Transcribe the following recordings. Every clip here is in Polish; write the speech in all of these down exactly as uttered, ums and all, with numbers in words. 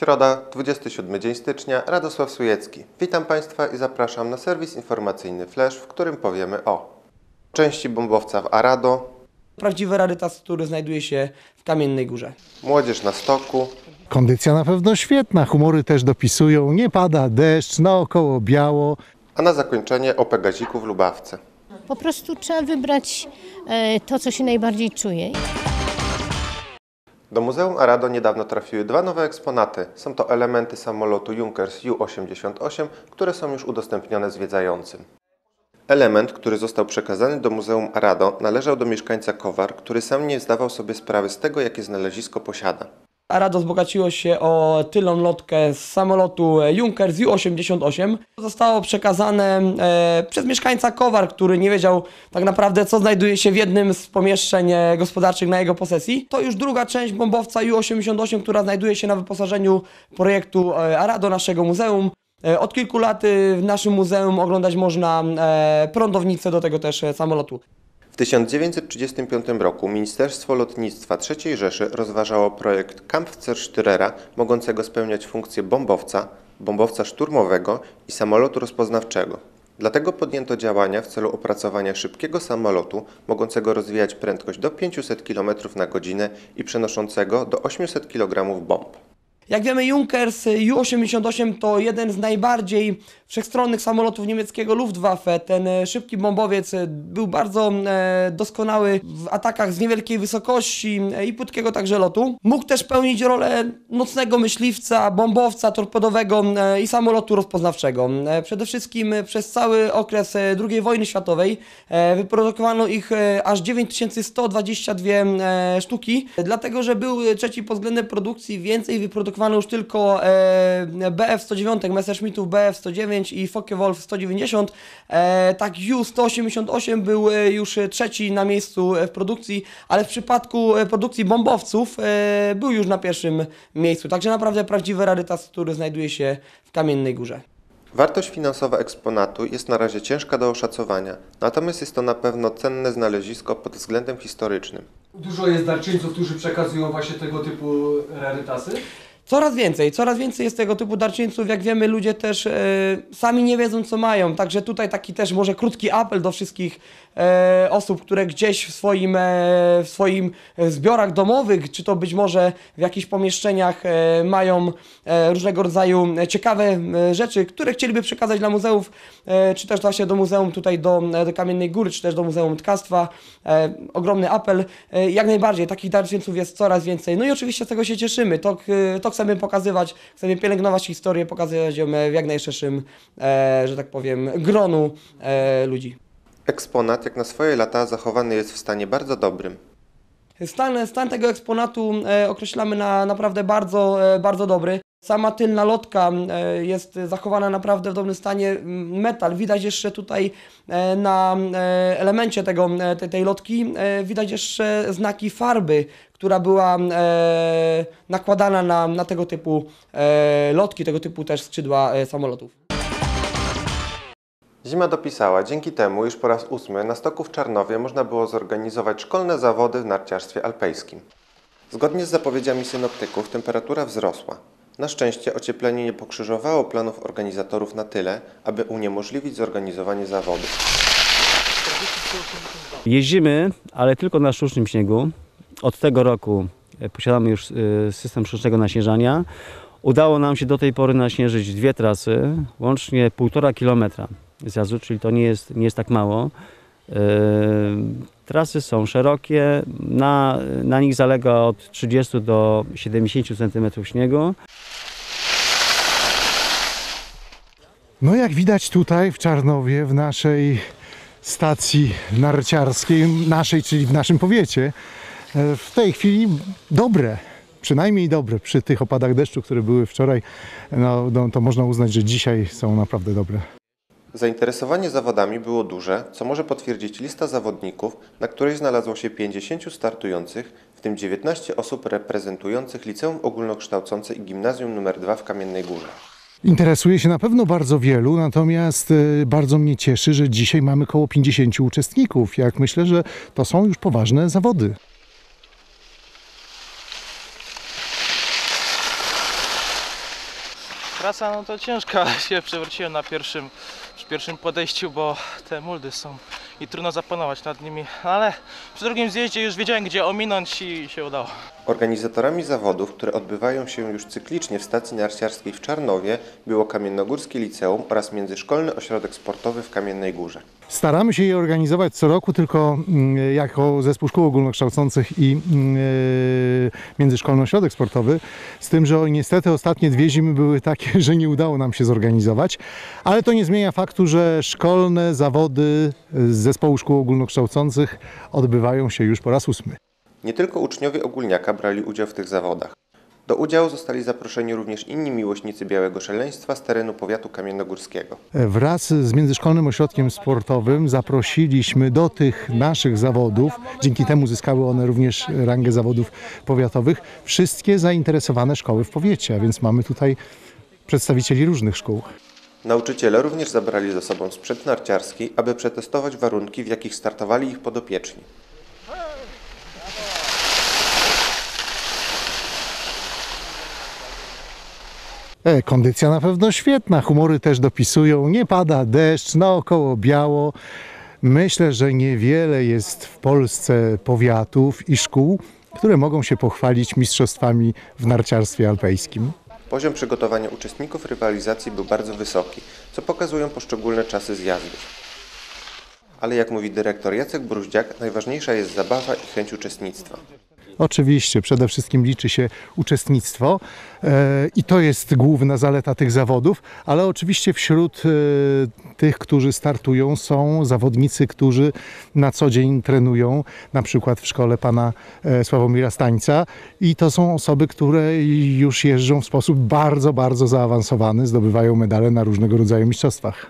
Środa, dwudziesty siódmy dzień stycznia, Radosław Sujecki. Witam Państwa i zapraszam na serwis informacyjny Flash, w którym powiemy o części bombowca w Arado, prawdziwy rarytas, który znajduje się w Kamiennej Górze, młodzież na stoku, kondycja na pewno świetna, humory też dopisują, nie pada deszcz, naokoło biało. A na zakończenie o Pegaziku w Lubawce. Po prostu trzeba wybrać to, co się najbardziej czuje. Do Muzeum Arado niedawno trafiły dwa nowe eksponaty. Są to elementy samolotu Junkers Ju osiemdziesiąt osiem, które są już udostępnione zwiedzającym. Element, który został przekazany do Muzeum Arado, należał do mieszkańca Kowar, który sam nie zdawał sobie sprawy z tego, jakie znalezisko posiada. Arado wzbogaciło się o tylną lotkę z samolotu Junkers Ju osiemdziesiąt osiem. Zostało przekazane e, przez mieszkańca Kowar, który nie wiedział tak naprawdę, co znajduje się w jednym z pomieszczeń gospodarczych na jego posesji. To już druga część bombowca Ju osiemdziesiąt osiem, która znajduje się na wyposażeniu projektu e, Arado, naszego muzeum. E, od kilku lat w naszym muzeum oglądać można e, prądownicę do tego też samolotu. W tysiąc dziewięćset trzydziestym piątym roku Ministerstwo Lotnictwa trzeciej Rzeszy rozważało projekt Kampfzerstörera, mogącego spełniać funkcję bombowca, bombowca szturmowego i samolotu rozpoznawczego. Dlatego podjęto działania w celu opracowania szybkiego samolotu, mogącego rozwijać prędkość do pięciuset kilometrów na godzinę i przenoszącego do ośmiuset kilogramów bomb. Jak wiemy, Junkers Ju osiemdziesiąt osiem to jeden z najbardziej wszechstronnych samolotów niemieckiego Luftwaffe. Ten szybki bombowiec był bardzo e, doskonały w atakach z niewielkiej wysokości e, i płytkiego także lotu. Mógł też pełnić rolę nocnego myśliwca, bombowca torpedowego e, i samolotu rozpoznawczego. E, przede wszystkim przez cały okres drugiej wojny światowej e, wyprodukowano ich e, aż dziewięć tysięcy sto dwadzieścia dwie e, sztuki, dlatego że był trzeci pod względem produkcji, więcej wyprodukowano już tylko e, B F sto dziewięć, Messerschmittów B F sto dziewięć i Focke-Wulf sto dziewięćdziesiąt. E, tak Ju sto osiemdziesiąt osiem był już trzeci na miejscu w produkcji, ale w przypadku produkcji bombowców e, był już na pierwszym miejscu. Także naprawdę prawdziwy rarytas, który znajduje się w Kamiennej Górze. Wartość finansowa eksponatu jest na razie ciężka do oszacowania, natomiast jest to na pewno cenne znalezisko pod względem historycznym. Dużo jest darczyńców, którzy przekazują właśnie tego typu rarytasy? Coraz więcej, coraz więcej jest tego typu darczyńców. Jak wiemy, ludzie też e, sami nie wiedzą, co mają. Także tutaj taki też może krótki apel do wszystkich e, osób, które gdzieś w swoim, e, w swoim zbiorach domowych, czy to być może w jakichś pomieszczeniach e, mają e, różnego rodzaju ciekawe e, rzeczy, które chcieliby przekazać dla muzeów, e, czy też właśnie do muzeum tutaj do, do Kamiennej Góry, czy też do Muzeum Tkarstwa. E, ogromny apel. E, jak najbardziej, takich darczyńców jest coraz więcej. No i oczywiście z tego się cieszymy. To, to chcemy pokazywać, chcemy pielęgnować historię, pokazywać ją w jak najszerszym, e, że tak powiem, gronu e, ludzi. Eksponat, jak na swoje lata, zachowany jest w stanie bardzo dobrym. Stan, stan tego eksponatu e, określamy na naprawdę bardzo, e, bardzo dobry. Sama tylna lotka e, jest zachowana naprawdę w dobrym stanie. Metal, widać jeszcze tutaj e, na e, elemencie tego, e, tej, tej lotki, e, widać jeszcze znaki farby, która była e, nakładana na, na tego typu e, lotki, tego typu też skrzydła e, samolotów. Zima dopisała, dzięki temu już po raz ósmy na stoku w Czarnowie można było zorganizować szkolne zawody w narciarstwie alpejskim. Zgodnie z zapowiedziami synoptyków temperatura wzrosła. Na szczęście ocieplenie nie pokrzyżowało planów organizatorów na tyle, aby uniemożliwić zorganizowanie zawodów. Jeździmy, ale tylko na sztucznym śniegu. Od tego roku posiadamy już system sztucznego naśnieżania. Udało nam się do tej pory naśnieżyć dwie trasy, łącznie półtora kilometra zjazdu, czyli to nie jest, nie jest tak mało. Yy, trasy są szerokie, na, na nich zalega od trzydziestu do siedemdziesięciu centymetrów śniegu. No jak widać tutaj w Czarnowie, w naszej stacji narciarskiej, naszej, czyli w naszym powiecie, w tej chwili dobre. Przynajmniej dobre. Przy tych opadach deszczu, które były wczoraj, no, no, to można uznać, że dzisiaj są naprawdę dobre. Zainteresowanie zawodami było duże, co może potwierdzić lista zawodników, na której znalazło się pięćdziesięciu startujących, w tym dziewiętnaście osób reprezentujących Liceum Ogólnokształcące i Gimnazjum numer dwa w Kamiennej Górze. Interesuje się na pewno bardzo wielu, natomiast bardzo mnie cieszy, że dzisiaj mamy około pięćdziesięciu uczestników. Jak myślę, że to są już poważne zawody. Praca no to ciężka, ale się przewróciłem na pierwszym, przy pierwszym podejściu, bo te muldy są i trudno zapanować nad nimi, ale przy drugim zjeździe już wiedziałem, gdzie ominąć i się udało. Organizatorami zawodów, które odbywają się już cyklicznie w stacji narciarskiej w Czarnowie, było Kamiennogórskie Liceum oraz Międzyszkolny Ośrodek Sportowy w Kamiennej Górze. Staramy się je organizować co roku, tylko mm, jako Zespół Szkół Ogólnokształcących i yy, Międzyszkolny Ośrodek Sportowy, z tym, że niestety ostatnie dwie zimy były takie, że nie udało nam się zorganizować, ale to nie zmienia faktu, że szkolne zawody z Zespołu Szkół Ogólnokształcących odbywają się już po raz ósmy. Nie tylko uczniowie ogólniaka brali udział w tych zawodach. Do udziału zostali zaproszeni również inni miłośnicy białego szaleństwa z terenu powiatu kamiennogórskiego. Wraz z Międzyszkolnym Ośrodkiem Sportowym zaprosiliśmy do tych naszych zawodów, dzięki temu zyskały one również rangę zawodów powiatowych, wszystkie zainteresowane szkoły w powiecie, a więc mamy tutaj przedstawicieli różnych szkół. Nauczyciele również zabrali ze sobą sprzęt narciarski, aby przetestować warunki, w jakich startowali ich podopieczni. E, kondycja na pewno świetna, humory też dopisują, nie pada deszcz, naokoło biało. Myślę, że niewiele jest w Polsce powiatów i szkół, które mogą się pochwalić mistrzostwami w narciarstwie alpejskim. Poziom przygotowania uczestników rywalizacji był bardzo wysoki, co pokazują poszczególne czasy zjazdów. Ale jak mówi dyrektor Jacek Bruździak, najważniejsza jest zabawa i chęć uczestnictwa. Oczywiście, przede wszystkim liczy się uczestnictwo e, i to jest główna zaleta tych zawodów, ale oczywiście wśród e, tych, którzy startują, są zawodnicy, którzy na co dzień trenują, na przykład w szkole pana e, Sławomira Stańca, i to są osoby, które już jeżdżą w sposób bardzo, bardzo zaawansowany, zdobywają medale na różnego rodzaju mistrzostwach.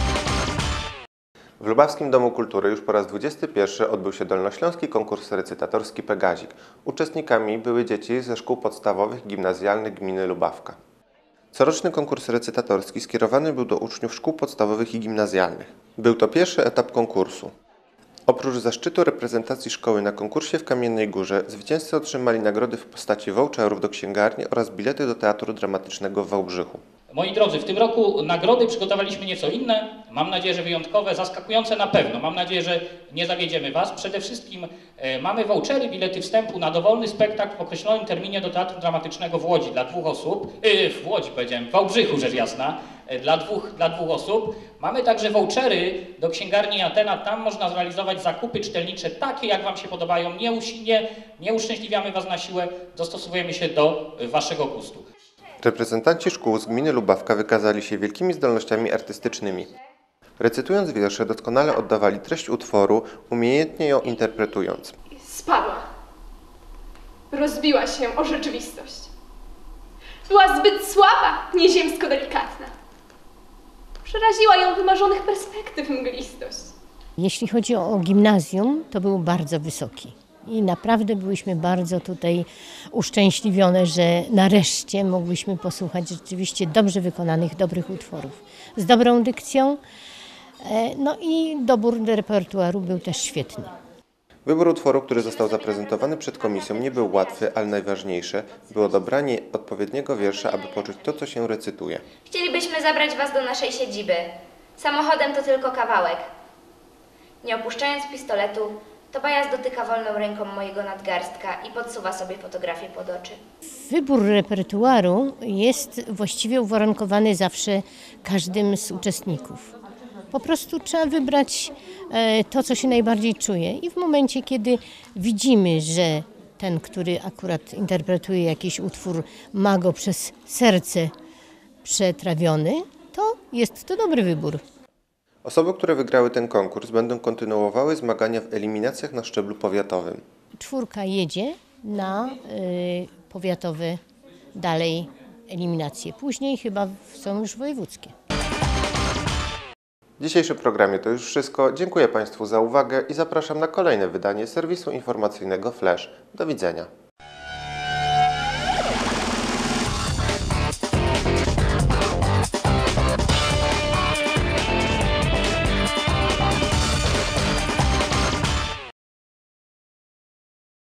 W Lubawskim Domu Kultury już po raz dwudziesty pierwszy odbył się dolnośląski konkurs recytatorski Pegazik. Uczestnikami były dzieci ze szkół podstawowych i gimnazjalnych gminy Lubawka. Coroczny konkurs recytatorski skierowany był do uczniów szkół podstawowych i gimnazjalnych. Był to pierwszy etap konkursu. Oprócz zaszczytu reprezentacji szkoły na konkursie w Kamiennej Górze, zwycięzcy otrzymali nagrody w postaci voucherów do księgarni oraz bilety do Teatru Dramatycznego w Wałbrzychu. Moi drodzy, w tym roku nagrody przygotowaliśmy nieco inne. Mam nadzieję, że wyjątkowe, zaskakujące na pewno. Mam nadzieję, że nie zawiedziemy Was. Przede wszystkim e, mamy vouchery, bilety wstępu na dowolny spektakl w określonym terminie do Teatru Dramatycznego w Łodzi dla dwóch osób. Yy, w Łodzi powiedziałem, w Wałbrzychu rzecz jasna, e, dla, dwóch, dla dwóch osób. Mamy także vouchery do księgarni Atena. Tam można zrealizować zakupy czytelnicze takie, jak Wam się podobają. Nie, nie, nie uszczęśliwiamy Was na siłę, dostosowujemy się do e, Waszego gustu. Reprezentanci szkół z gminy Lubawka wykazali się wielkimi zdolnościami artystycznymi. Recytując wiersze, doskonale oddawali treść utworu, umiejętnie ją interpretując. Spadła. Rozbiła się o rzeczywistość. Była zbyt słaba, nieziemsko delikatna. Przeraziła ją wymarzonych perspektyw mglistość. Jeśli chodzi o, o gimnazjum, to był bardzo wysoki. I naprawdę byliśmy bardzo tutaj uszczęśliwione, że nareszcie mogliśmy posłuchać rzeczywiście dobrze wykonanych, dobrych utworów. Z dobrą dykcją, no i dobór repertuaru był też świetny. Wybór utworu, który został zaprezentowany przed komisją, nie był łatwy, ale najważniejsze było dobranie odpowiedniego wiersza, aby poczuć to, co się recytuje. Chcielibyśmy zabrać Was do naszej siedziby. Samochodem to tylko kawałek. Nie opuszczając pistoletu, Tobias dotyka wolną ręką mojego nadgarstka i podsuwa sobie fotografię pod oczy. Wybór repertuaru jest właściwie uwarunkowany zawsze każdym z uczestników. Po prostu trzeba wybrać to, co się najbardziej czuje, i w momencie, kiedy widzimy, że ten, który akurat interpretuje jakiś utwór, ma go przez serce przetrawiony, to jest to dobry wybór. Osoby, które wygrały ten konkurs, będą kontynuowały zmagania w eliminacjach na szczeblu powiatowym. Czwórka jedzie na y, powiatowe dalej eliminacje. Później chyba są już wojewódzkie. W dzisiejszym programie to już wszystko. Dziękuję Państwu za uwagę i zapraszam na kolejne wydanie serwisu informacyjnego Flash. Do widzenia.